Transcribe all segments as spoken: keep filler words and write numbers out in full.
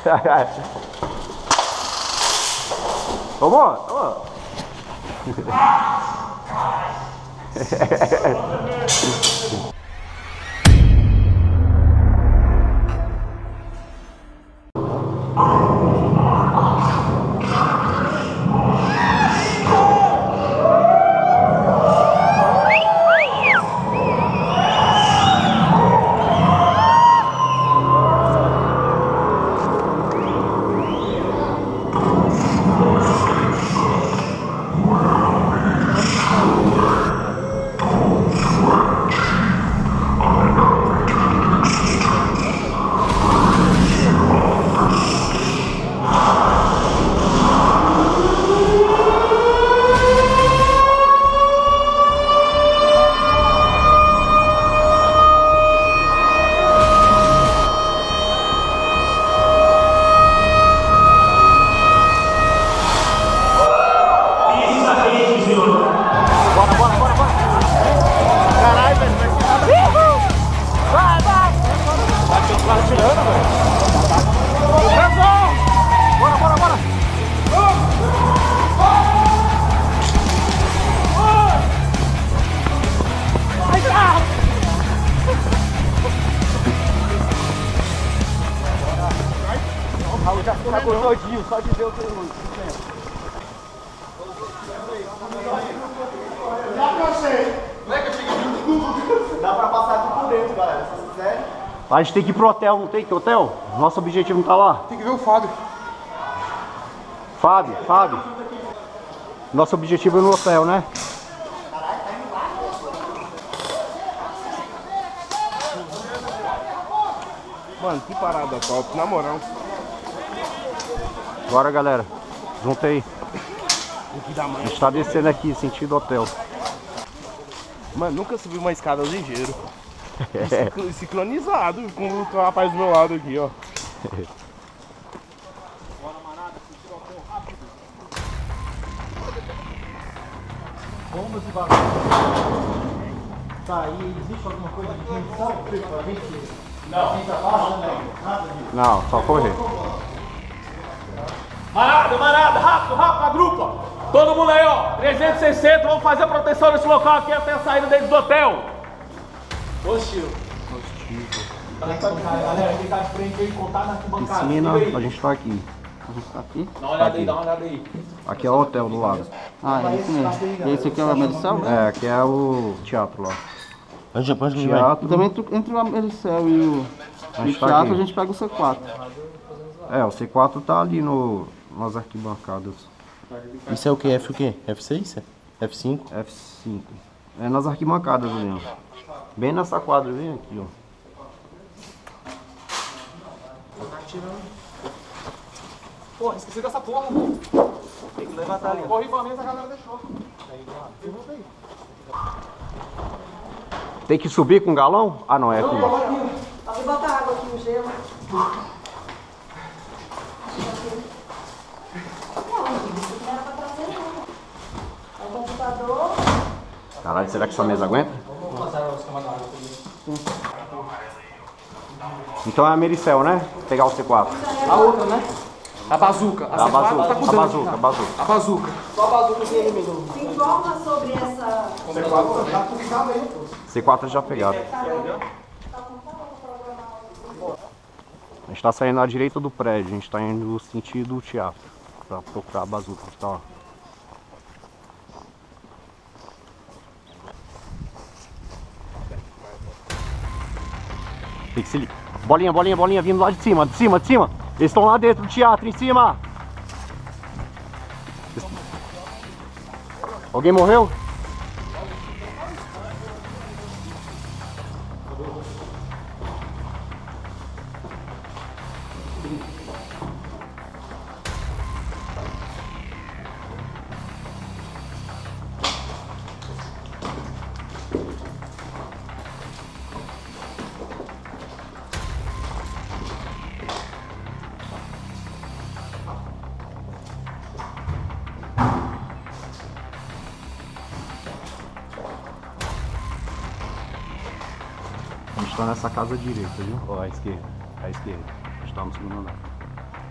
Tomou? Tomou? Tá gostadinho, só de ver o teu já cansei. Não é que eu cheguei tudo. Dá pra passar aqui por dentro, galera, se vocês quiserem. A gente tem que ir pro hotel, não tem que hotel? Nosso objetivo não tá lá. Tem que ver o Fábio. Fábio, Fábio. Nosso objetivo é no hotel, né? Mano, que parada top, na moral. Bora, galera. Junta aí. A gente tá descendo aqui, sentido hotel. Mano, nunca subi uma escada ligeiro. E sincronizado com o rapaz do meu lado aqui, ó. Bombas e bagulho. Tá, e existe alguma coisa de munição pra gente? Não. Gente abaixa, né? Nada disso. Não, só correr. Marada, marada, rápido, rápido, agrupa! Todo mundo aí, ó, trezentos e sessenta, vamos fazer a proteção nesse local aqui até a saída deles do hotel. Positivo. Positivo. Galera, quem tá de frente aí, contar na arquibancada. Piscina, a gente tá aqui. A gente tá aqui? Dá uma olhada aí, dá uma olhada aí. Aqui é o hotel do lado. Ah, é isso mesmo. E esse aqui é a Medicel? É, aqui é o teatro lá. Onde, onde Teatro. Também entre, entre o Medicel e o, A e gente o tá teatro aqui. a gente pega o C quatro. É, o C quatro tá ali no, nas arquibancadas. Isso é o que? F o quê? F seis? F cinco? F cinco. É nas arquibancadas ali, ó. Bem nessa quadra, vem aqui, ó. Porra, esqueci dessa porra, mano. Tem que levantar ali. Corri pra mesa, a galera deixou. Tem que subir com galão? Ah, não, é aqui. Só que botar água aqui no gelo. Não, isso não era pra trazer não. É o computador. Caralho, será que essa mesa aguenta? Então é a Mericel, né? Vou pegar o C quatro. A outra, né? A bazuca. A, A bazuca, tá com a dano. bazuca, a bazuca. A bazuca. Só a bazuca que ele me Se informa sobre essa... C quatro já pegaram. A gente tá saindo à direita do prédio, a gente tá indo no sentido teatro. Pra procurar a bazuca que tá lá. Tem que se ligar. Bolinha, bolinha, bolinha, vindo lá de cima, de cima, de cima. Eles estão lá dentro do teatro, em cima. Alguém morreu? A gente tá nessa casa direita, viu? Ó, à esquerda, à esquerda. A gente tá no segundo andar.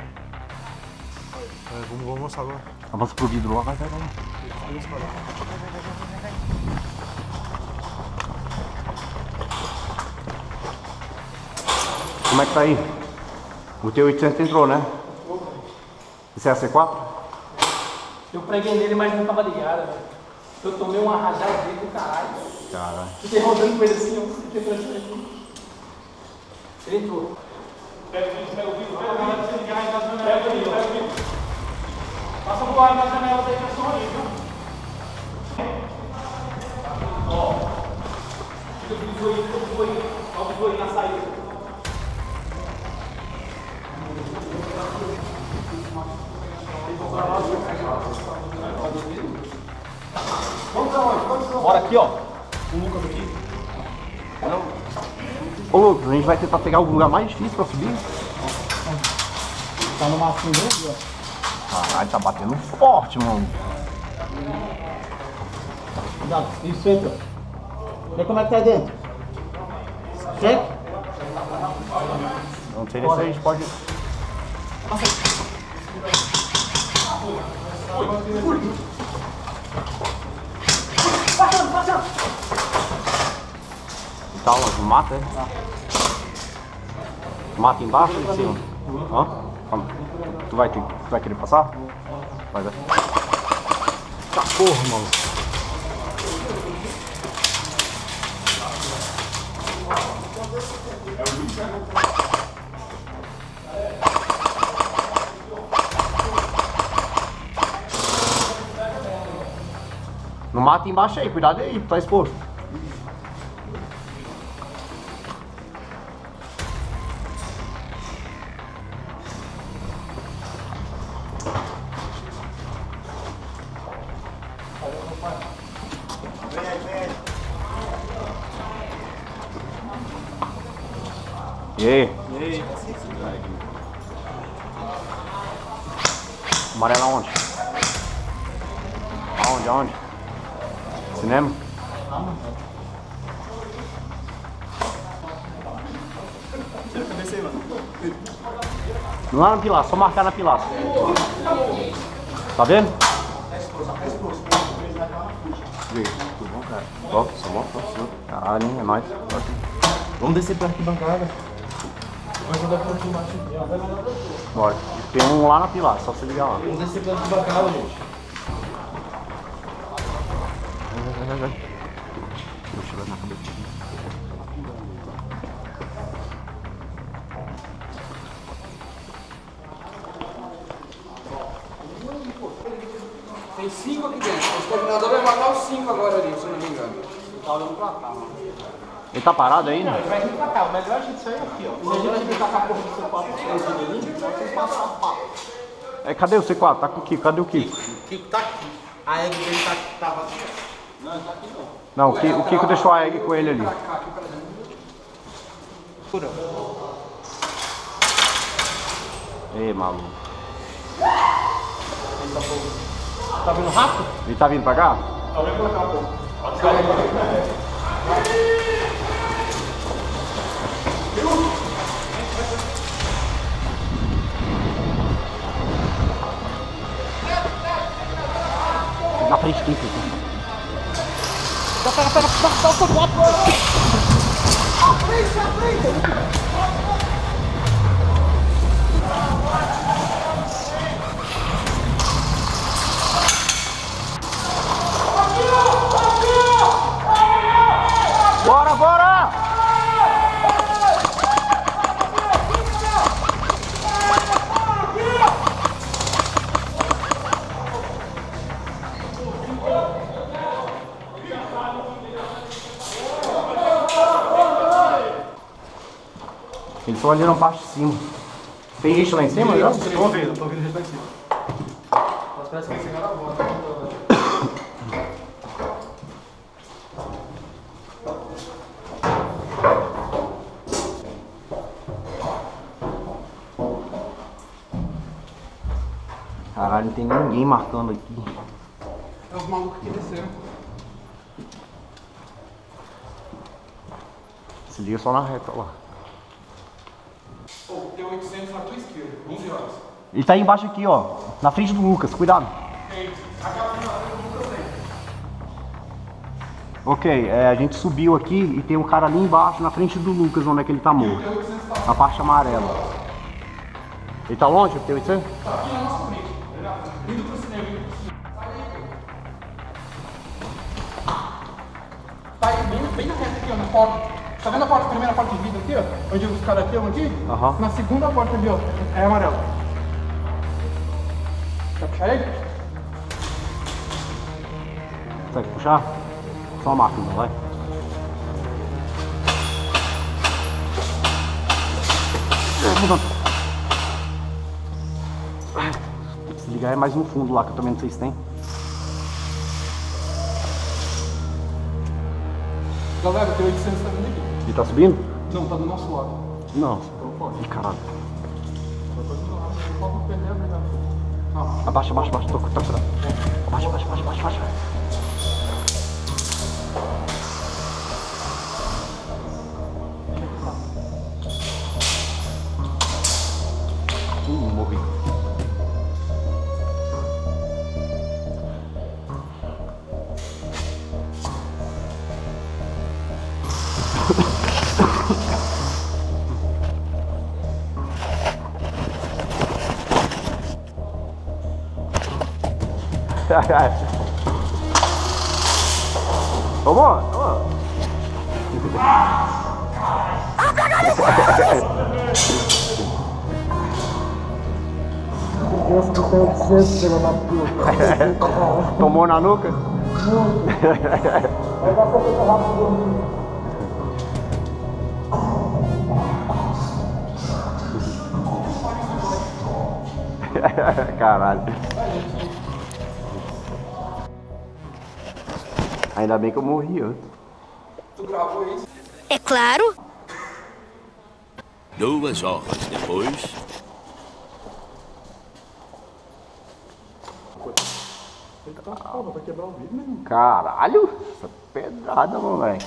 É, vamos, vamos avançar agora. Avança pro vidro lá, vai, vai, vai. Como é que tá aí? O T oitocentos entrou, né? Esse é a C quatro? Eu preguei nele, mas não tava ligado, velho. Eu tomei uma rajada dele do caralho. Caralho. Fiquei rodando com ele assim, eu fiquei transferindo aqui. Ele entrou. Pega o vídeo, pega o vídeo, pega o vídeo, pega o vídeo, pega o vídeo, pega o vídeo. Passa pro lado da janela da impressão aí, viu? Ó. Fica o bisu aí, fica o bisu aí. Olha o bisu aí na saída. Bora aqui, ó. O Lucas aqui. Ô Lucas, a gente vai tentar pegar algum lugar mais difícil pra subir? Tá no massinho dele, ó. Caralho, tá batendo forte, mano. Cuidado, isso, entra. Vê como é que tá aí dentro. Cheque. Não sei nem se a gente pode... E tal, ó, mata, é? Mata embaixo ou em cima? Hã? Calma. Tu vai, ter, tu vai querer passar? Vai, vai. Tá porra, mano. Não mata embaixo aí, cuidado aí, tá exposto. E aí? E aí? Amarelo aonde? Aonde, aonde? Cinema? Tira a cabeça aí, mano. Lá na pilastra, só marcar na pilastra. Tá vendo? Vê, tudo bom, cara? Ó, só bom, só. Caralho, hein? É nóis. Vamos descer pra arquibancada. Bora. Tem um lá na pilastra, só se ligar lá. Vamos descer pra arquibancada, gente. Vai, vai, vai. Deixa eu ver na cabeça. Tem cinco aqui dentro. O exterminador vai matar os cinco agora ali, se eu não me engano. Tá olhando pra cá, mano. Ele tá parado aí, né? Ele vai vir pra cá, o melhor a gente sair aqui, ó. Se a gente vir com a porra do C quatro ali, vai ter que passar a pá. É, cadê o C quatro? Tá com o Kiko? Cadê o Kiko? O Kiko tá aqui. A egg dele tá, tava aqui. Não, tá aqui não. Não, o Kiko, o Kiko deixou a egg com ele ali. Ei, maluco. Tá vindo rápido? Ele tá vindo pra cá? Tá vindo pra cá, pô. Pode ficar aí. Na frente tem Kiko. Pega, pega, pega, pega o C quatro. À frente, à frente! Bora, bora! Eles estão ali na parte de cima. Tem gente lá em cima? Já? Tô vendo, tô vendo gente lá em cima. Mas parece que vai chegar na volta. Caralho, não tem ninguém marcando aqui. É os malucos que desceram. Se liga só na reta lá. Pô, tem oitocentos na tua esquerda, onze horas. Ele tá aí embaixo aqui, ó. Na frente do Lucas, cuidado. Ok, é, a gente subiu aqui e tem um cara ali embaixo, na frente do Lucas, onde é que ele tá morto. Na parte amarela. Ele tá longe? Tem oitocentos? Tá aqui na nossa frente. Indo pro cinema, indo pro cinema. Tá aí bem, bem na reta aqui, ó, na porta. Tá vendo a porta, a primeira porta de vidro aqui, ó? Onde os caras estão aqui? Aham. Na segunda porta ali, ó. É amarelo. Quer puxar ele? Consegue puxar? Só a máquina, vai. Tem que se ligar é mais no fundo lá, que eu também não sei se tem. Galera, tem oitocentos também aqui. Ele tá subindo? Não, tá do nosso lado. Não. Ih, caralho. Só pro pneu, né? Não. Abaixa, abaixa, abaixa. Tô, tô cuidado. Abaixa, abaixa, abaixa, abaixa, abaixa. Ih, morri. Vamos, vamos. Tomou na nuca? Caralho. Ainda bem que eu morri antes. Tu gravou isso? É claro. Duas horas depois. Caralho, essa pedrada, moleque.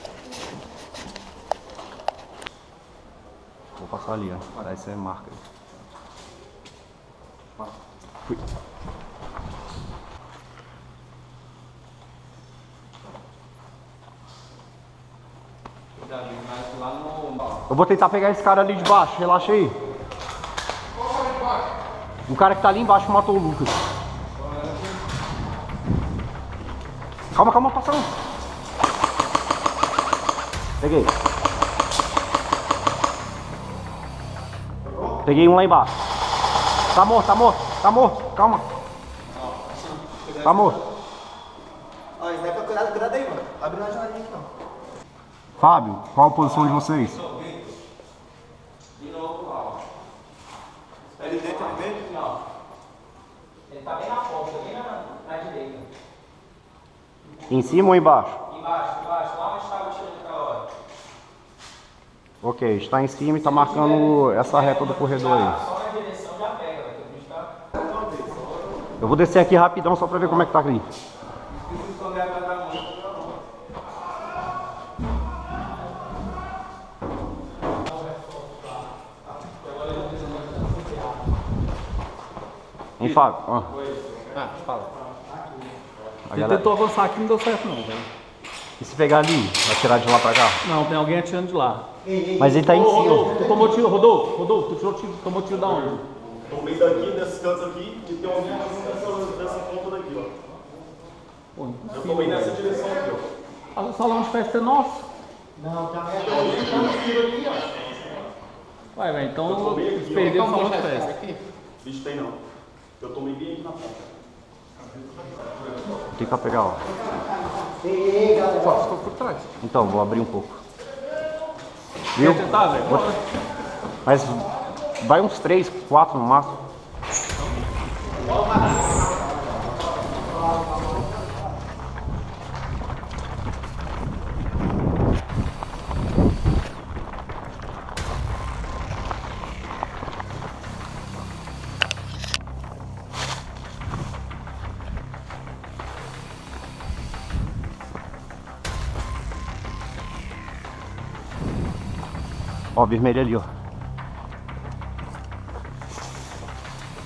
Vou passar ali, ó. Daí você marca aí. Fui. Eu vou tentar pegar esse cara ali de baixo, relaxa aí. O cara que tá ali embaixo matou o Lucas. Calma, calma, passando. Peguei. Peguei um lá embaixo. Tá morto, tá morto, tá morto, calma. Tá morto. Ó, isso daí pra cuidado, cuidado aí, mano. Abre na janelinha aqui, não. Fábio, qual a posição de vocês? Ele dentro, ele dentro? Não. Ele tá bem na ponta, bem na, na direita. Em cima ou embaixo? Embaixo, embaixo, lá onde estava o tiro naquela hora. Ok, está em cima e está marcando essa reta do corredor aí. Só na direção já pega, velho, que o bicho tá... Eu vou descer aqui rapidão só pra ver como é que tá aqui. Hein, Fábio? Ó. Ah, fala. A Ele galera... tentou avançar aqui, não deu certo não, velho. E se pegar ali, atirar de lá pra cá? Não, tem alguém atirando de lá. Mas ele tá em Ô, cima. Rodolfo, tu tomou tiro, Rodolfo, Rodolfo, tu tirou tiro, tomou tiro da onde? Tomei daqui, desses cantos aqui, e tem alguém dessa, dessa ponta daqui, ó. Pô, Eu tomei nessa direção aqui, ó. ah, o salão de festa é nosso. Não, tá merda. Tá no tiro ali, ó. Vai, velho, então Eu tomei aqui, eles perderam o ó. salão de festa. Bicho, tem não. Eu tomei bem aqui na ponta. Tem que pegar, ó. Ei, galera. Só ficou por trás. Então, vou abrir um pouco. Viu? Quer tentar, velho? Vou- Mas vai uns três, quatro no máximo. Ó, vermelho ali, ó.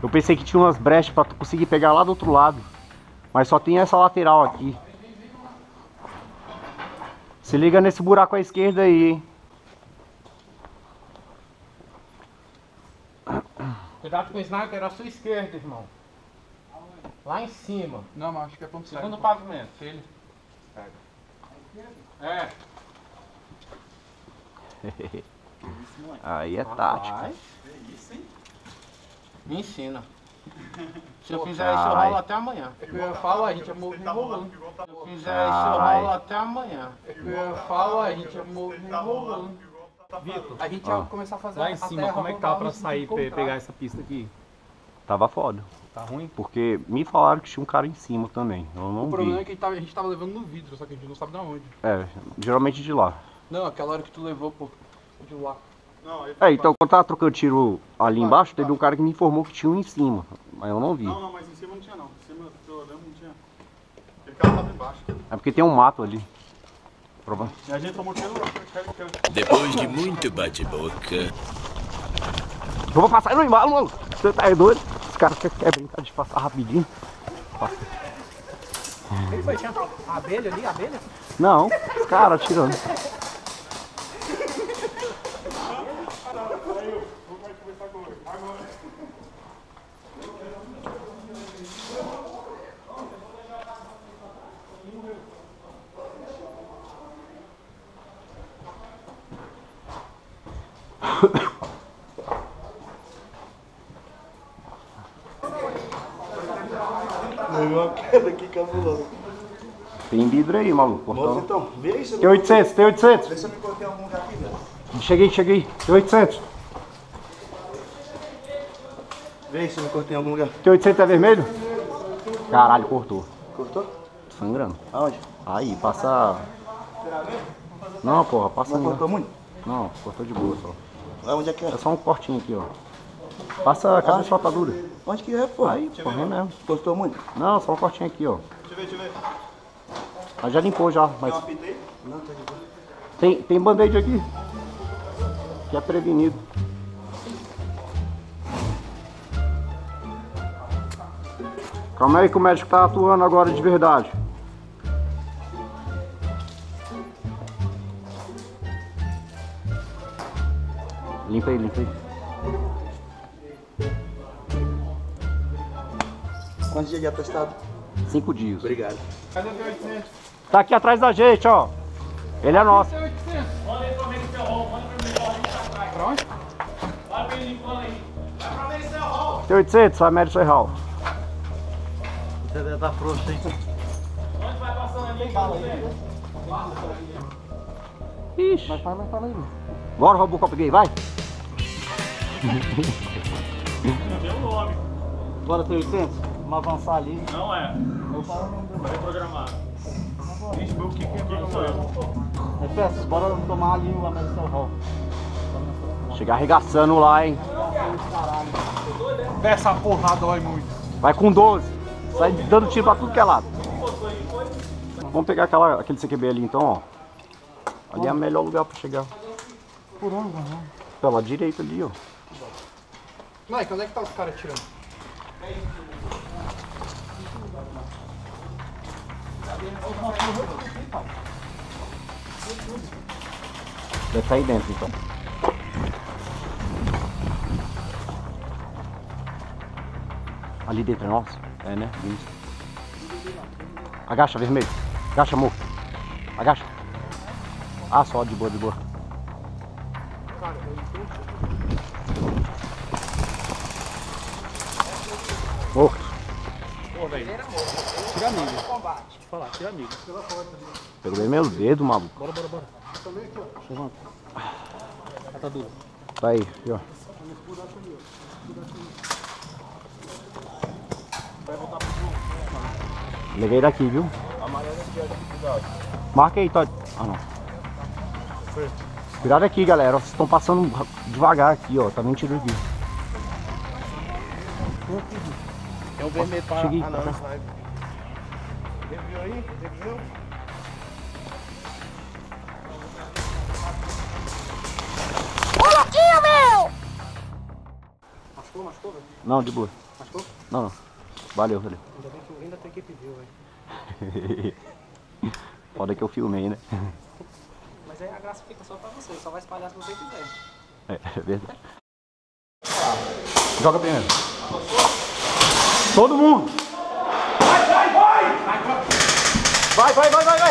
Eu pensei que tinha umas brechas pra tu conseguir pegar lá do outro lado. Mas só tem essa lateral aqui. Se liga nesse buraco à esquerda aí, hein? Cuidado com o sniper à sua esquerda, irmão. Lá em cima. Não, mas acho que é ponto certo. Segundo pavimento. Ele. É. Aí é tático. Vai. Me ensina. Se eu Pô, fizer isso, eu carai. rolo até amanhã. É que eu falo, a gente é movo enrolando. Se eu fizer isso, eu Carai. rolo até amanhã. É que eu falo, a gente é movo enrolando. Vitor, A gente Ó. ia começar a fazer lá em a cima, terra como é que tá rodar pra antes de sair, pe- encontrar. pegar essa pista aqui? Tava foda. Tá ruim? Porque me falaram que tinha um cara em cima também. Eu não O problema é vi. que a gente, tava, a gente tava levando no vidro, só que a gente não sabe de onde. É, geralmente de lá. Não, aquela hora que tu levou, pô, de lá. É, então quando eu tava trocando tiro ali embaixo, teve um cara que me informou que tinha um em cima. Mas eu não vi. Não, não, mas em cima não tinha não. Em cima, tô olhando, não tinha. Aquele cara tava embaixo. É porque tem um mato ali. Problema. E a gente tomou tiro. Depois de muito bate-boca, Eu vou passar no embalo, mano. Você tá doido? Os caras querem brincar de passar rapidinho. Passa. Ele foi, tinha abelha ali, abelha? Não, os caras atirando. Levou uma queda aqui cabulosa. Tem vidro aí, maluco. Moço, Portão. então, vê aí se eu Tem oitocentos, tem oitocentos. Vê se eu me cortei em algum lugar aqui, velho. Cheguei, cheguei. Tem oitocentos. Vê aí se eu me cortei em algum lugar. Tem oitocentos é vermelho? Caralho, cortou. Cortou? Sangrando. Aonde? Aí, passa... Não, porra, passa... Não ainda. cortou muito? Não, cortou de boa só. Aonde é que é? É só um cortinho aqui, ó. Passa, cadê a soltadura? Onde que é, pô? Aí, porra, é mesmo. Cortou muito? Não, só um cortinho aqui, ó. Deixa eu ver, deixa eu ver. Mas já limpou já, mas... Não apitei? Não, tá de boa. Tem, tem band-aid aqui. Que é prevenido. Calma aí que o médico tá atuando agora de verdade. Limpa aí, limpa aí. Quantos dias de atestado? Cinco dias. Obrigado. Cadê o teu oitocentos? Tá aqui atrás da gente, ó. Ele é nosso. Manda aí pra mim que você rola, manda pra mim que a gente tá atrás. Pra onde? Vai bem limpando aí. Vai pra mim que você rola. Tem oitocentos, vai Médio Serral. Você deve estar frouxo, hein? Onde vai passando ali, fala aí. Ixi. Mas fala, mas fala aí, mano. Bora, Robocop Gay, vai. Bora, tem oitocentos? Vamos avançar ali. Não é. Vai programar. Vixe, o que que é programado? É, Festas, bora tomar ali o American Hall. Chega arregaçando lá, hein. Essa porra dói muito. Vai com doze. Sai dando tiro pra tudo que é lado. Vamos pegar aquela, aquele C Q B ali então, ó. Ali é o melhor lugar pra chegar. Por onde, mano? Pela direita ali, ó. Mike, onde é que tá os caras tirando? Deve estar aí dentro então. Ali dentro é nosso? É, né? Isso. Agacha, vermelho. Agacha, amor. Agacha. Ah, só, de boa, de boa. Morto. Pô, velho. Tira amigo. Deixa eu te falar, tira amigo. Pegou bem meu dedo, maluco. Bora, bora, bora. Levanta. Ah, tá duro. Tá aí, aqui, ó. Liguei daqui, viu? Marca aí, Todd. Ah, não. Cuidado aqui, galera. Vocês estão passando devagar aqui, ó. Tá vendo tiro aqui. Tem um vermelho para... Cheguei. Ah, não, Tá. sniper. Reviu aí? Reviu? Não, de boa. Machucou? Não, não. Valeu, valeu. Ainda bem que alguém da tua equipe viu, velho. Foda que eu filmei, né? Mas aí a graça fica só pra você, só vai espalhar se você quiser. É, é verdade. Joga primeiro. Todo mundo! Vai, vai, vai! Vai, vai, vai, vai, vai!